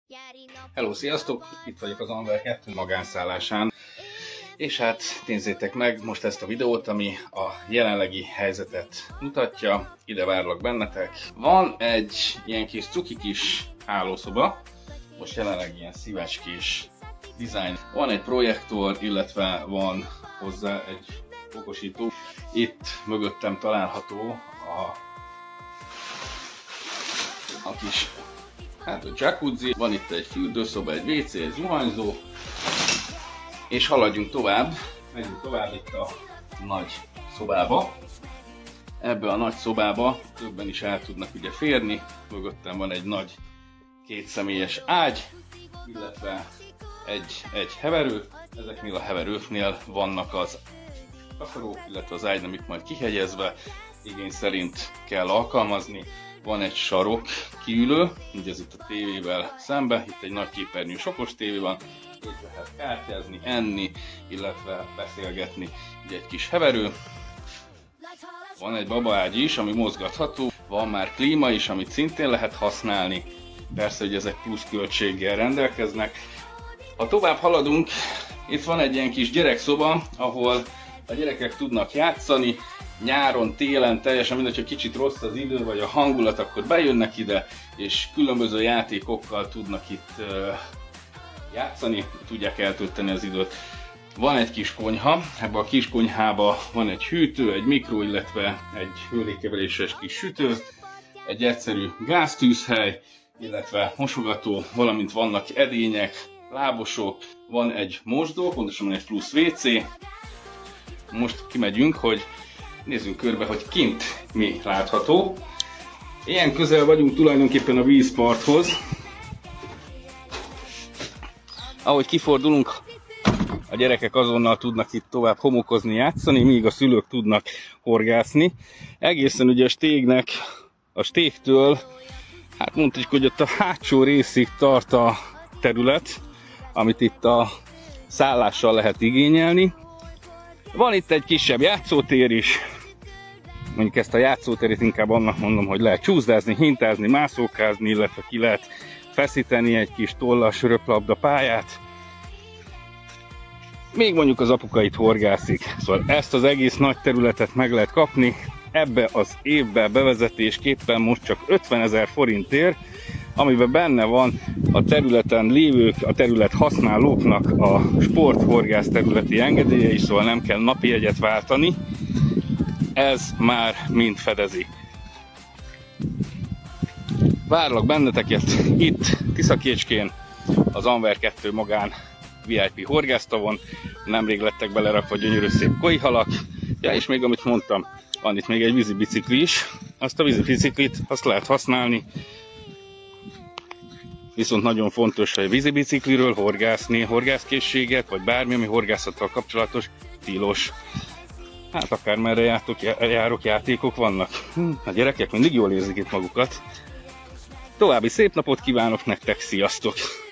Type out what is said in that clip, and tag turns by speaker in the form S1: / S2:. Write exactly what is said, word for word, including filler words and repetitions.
S1: Hello, sziasztok! Itt vagyok az Anver kettő magánszállásán. És hát nézzétek meg most ezt a videót, ami a jelenlegi helyzetet mutatja. Ide várlak bennetek. Van egy ilyen kis cuki kis hálószoba. Most jelenleg ilyen szívecskés dizájn. Van egy projektor, illetve van hozzá egy okosító. Itt mögöttem található a, a kis hát a jacuzzi, van itt egy fürdőszoba, egy vé cé, egy zuhanyzó, és haladjunk tovább, megyünk tovább itt a nagy szobába. Ebbe a nagy szobába többen is el tudnak ugye férni, mögöttem van egy nagy kétszemélyes ágy, illetve egy, egy heverő. Ezeknél a heverőknél vannak az takarók, illetve az ágynemük majd kihegyezve, igény szerint kell alkalmazni. Van egy sarok kiülő, ugye ez itt a tévével szembe, itt egy nagy képernyős okos tévé van, itt lehet kártyázni, enni, illetve beszélgetni, ugye egy kis heverő. Van egy babaágy is, ami mozgatható, van már klíma is, amit szintén lehet használni, persze, hogy ezek plusz költséggel rendelkeznek. Ha tovább haladunk, itt van egy ilyen kis gyerekszoba, ahol a gyerekek tudnak játszani, nyáron, télen, teljesen mindegy, hogy kicsit rossz az idő, vagy a hangulat, akkor bejönnek ide, és különböző játékokkal tudnak itt uh, játszani, tudják eltölteni az időt. Van egy kis konyha, ebben a kis konyhában van egy hűtő, egy mikro, illetve egy hőlékeveléses kis sütő, egy egyszerű gáztűzhely, illetve mosogató, valamint vannak edények, lábosok, van egy mosdó, pontosan egy plusz vé cé. Most kimegyünk, hogy nézzünk körbe, hogy kint mi látható. Ilyen közel vagyunk tulajdonképpen a vízparthoz. Ahogy kifordulunk, a gyerekek azonnal tudnak itt tovább homokozni, játszani, míg a szülők tudnak horgászni. Egészen ugye a stégnek, a stégtől, hát mondhatjuk, hogy ott a hátsó részig tart a terület, amit itt a szállással lehet igényelni. Van itt egy kisebb játszótér is. Mondjuk ezt a játszóteret inkább annak mondom, hogy lehet csúszdázni, hintázni, mászókázni, illetve ki lehet feszíteni egy kis tollas röplabda pályát. Még mondjuk az apuka itt horgászik. Szóval ezt az egész nagy területet meg lehet kapni. Ebbe az évbe bevezetésképpen most csak ötvenezer forintért, amiben benne van a területen lévők, a terület használóknak a sporthorgász területi engedélye is, szóval nem kell napi jegyet váltani. Ez már mind fedezi. Várlak benneteket itt Tiszakécskén, az Anver kettő magán vé i pé horgásztavon. Nemrég lettek belerakva gyönyörű szép kojhalak. Ja, és még amit mondtam, van itt még egy vízibicikli is. Azt a vízibiciklit azt lehet használni. Viszont nagyon fontos, hogy a vízibicikliről horgászni, horgászkészséget, vagy bármi, ami horgászattal kapcsolatos, tilos. Hát akármerre jártok, járok, játékok vannak. A gyerekek mindig jól érzik itt magukat. További szép napot kívánok nektek, sziasztok!